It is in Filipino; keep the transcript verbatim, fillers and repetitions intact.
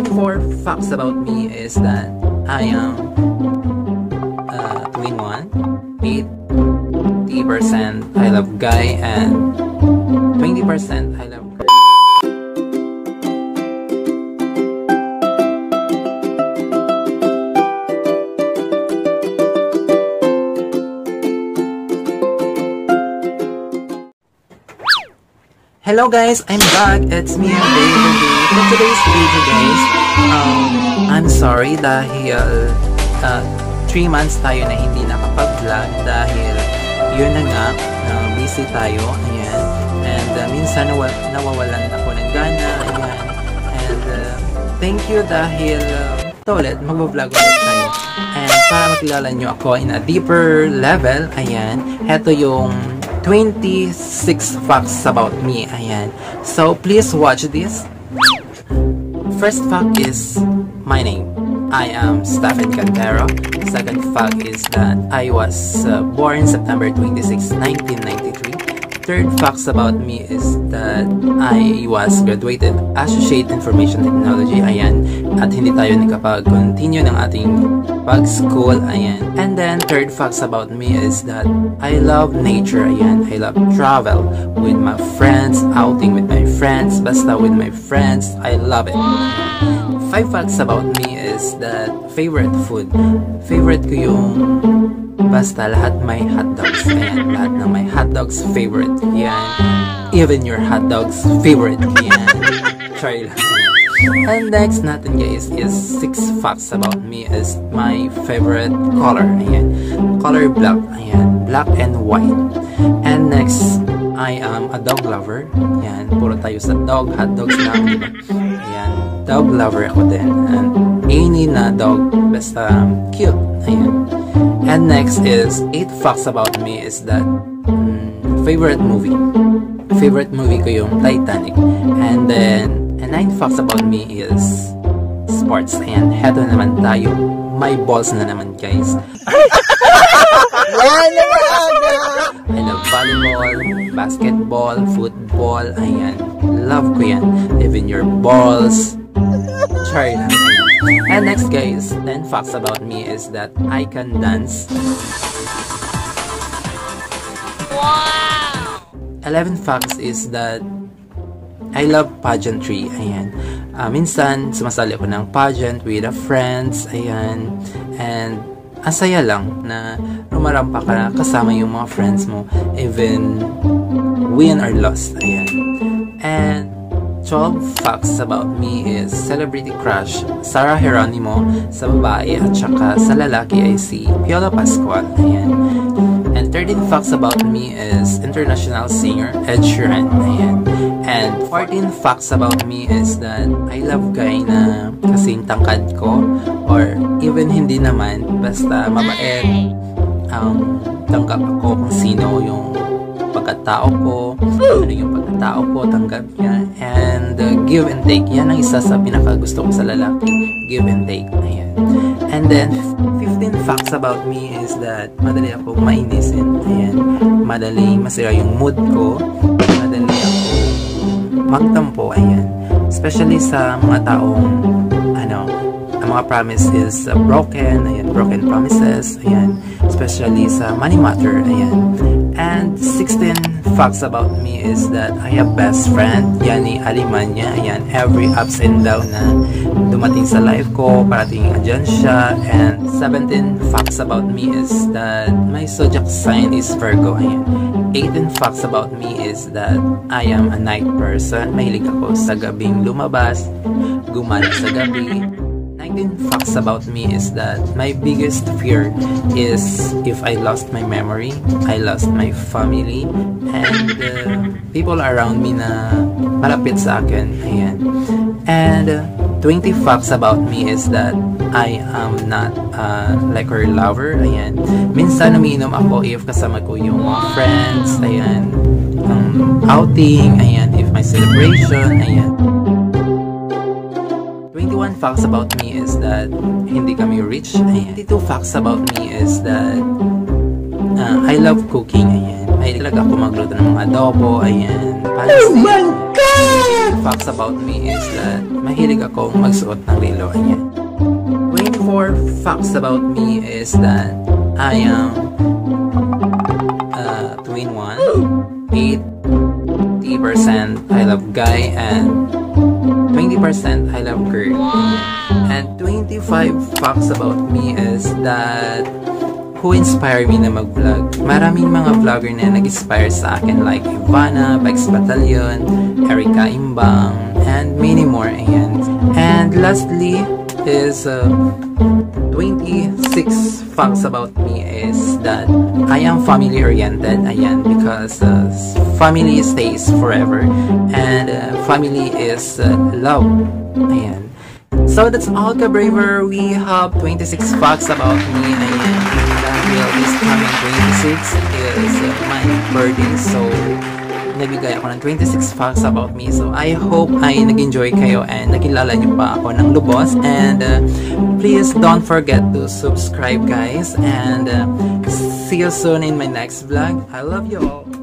twenty-four facts about me is that I am uh, twin one, eighty percent I love guy, and twenty percent I love girl. Hello guys, I'm back. It's me again. For today's video guys, um, I'm sorry dahil uh, three months tayo na hindi nakapag-vlog dahil yun na nga, uh, busy tayo, ayan. And uh, minsan nawa nawawalan ako ng gana, ayan. And uh, thank you dahil uh, ito ulit, mag-vlog ulit tayo. And para makilala nyo ako in a deeper level, ayan, eto yung twenty-six facts about me, ayan. So, please watch this. First fact is my name. I am Stephen Cantero. Second fact is that I was uh, born September twenty-sixth, nineteen ninety-three. Third facts about me is that I was graduated Associate Information Technology, ayan. At hindi tayo nakapag-continue ng ating pag-school, ayan. And then, third facts about me is that I love nature, ayan. I love travel with my friends, outing with my friends, basta with my friends, I love it. Five facts about me is that favorite food. Favorite ko yung basta lahat may hotdogs, ayan. Lahat ng may hotdogs, favorite, yan. Even your hotdogs, favorite, yan. Try lang. And next natin guys is six facts about me is my favorite color, ayan. Color black, ayan. Black and white. And next, I am a dog lover. Ayan, puro tayo sa dog, hotdogs lang, diba? Ayan, dog lover ako din. And any na dog, basta cute, ayan. And next is eight facts about me is that um, favorite movie. Favorite movie ko yung Titanic. And then and nine facts about me is sports. Ayan, heto na naman tayo. My balls na naman guys. I love volleyball, basketball, football. Ayan, love ko yan. Even your balls. Try lang. And next guys, ten facts about me is that I can dance. Wow! eleven facts is that I love pageantry. Ayan. Uh, minsan, sumasali ako ng pageant with a friends. Ayan. And ang saya lang na rumarampa ka kasama yung mga friends mo. Even win or lost. Ayan. And twelve facts about me is celebrity crush Sarah Geronimo sa babae at saka sa lalaki ay si Piolo Pascual. Ayan. And thirteen facts about me is international singer Ed Sheeran. Ayan. And fourteen facts about me is that I love guy na kasing tangkad ko or even hindi naman, basta mabait. Um, tanggap ako kung sino yung pagkatao ko, ano yung pagkatao ko, tanggap niya. And uh, give and take, yan ang isa sa pinakagusto ko sa lalaki, give and take. Ayan. And then fifteen facts about me is that madali ako mainisin. Ayan. Madali masira yung mood ko, madali ako magtampo. Ayan. Especially sa mga taong ano, ang mga promise is uh, broken. Ayan, broken promises. Ayan. Especially sa money matter. Ayan. And sixteen facts about me is that I have best friend, Yani Alimanya. Ayan, every ups and down na dumating sa life ko, parating andyan siya. And seventeen facts about me is that my zodiac sign is Virgo. Ayan. eighteen facts about me is that I am a night person. Mahilig ako sa gabing lumabas, gumala sa gabi. nineteen facts about me is that my biggest fear is if I lost my memory, I lost my family, and uh, people around me na malapit sa akin. Ayan. And uh, twenty facts about me is that I am not a liquor lover. Ayan. Minsan umiinom ako if kasama ko yung mga friends. Ayan. Um, outing. Ayan. If my celebration. Ayan. twenty-one facts about me is that hindi kami rich. Ayan. twenty-two facts about me is that uh, I love cooking. Ayan. Mahilig talaga ako magluto ng mga adobo. Ayan. Pansit. Oh my God! facts about me is that mahilig ako magsuot ng relo. Ayan. twenty-four facts about me is that I am uh, two in one. eighty percent I love guy and twenty percent I love girl. And twenty-five facts about me is that who inspire me na mag-vlog. Maraming mga vlogger na nag-inspire sa akin like Ivana, Bikes Battalion, Erica Imbang, and many more. Ayan. And lastly is uh, twenty-six facts about me is that I am family oriented. Ayan, because uh, family stays forever and uh, family is uh, love. Ayan. So that's all, Ka-Braver. We have twenty-six facts about me. Ayan. Dahil this coming twenty-six is uh, my birthday. So nagbigay ako ng twenty-six facts about me. So I hope ay nag-enjoy kayo and nakilala niyo pa ako ng lubos. And uh, please don't forget to subscribe, guys. And uh, see you soon in my next vlog. I love you all.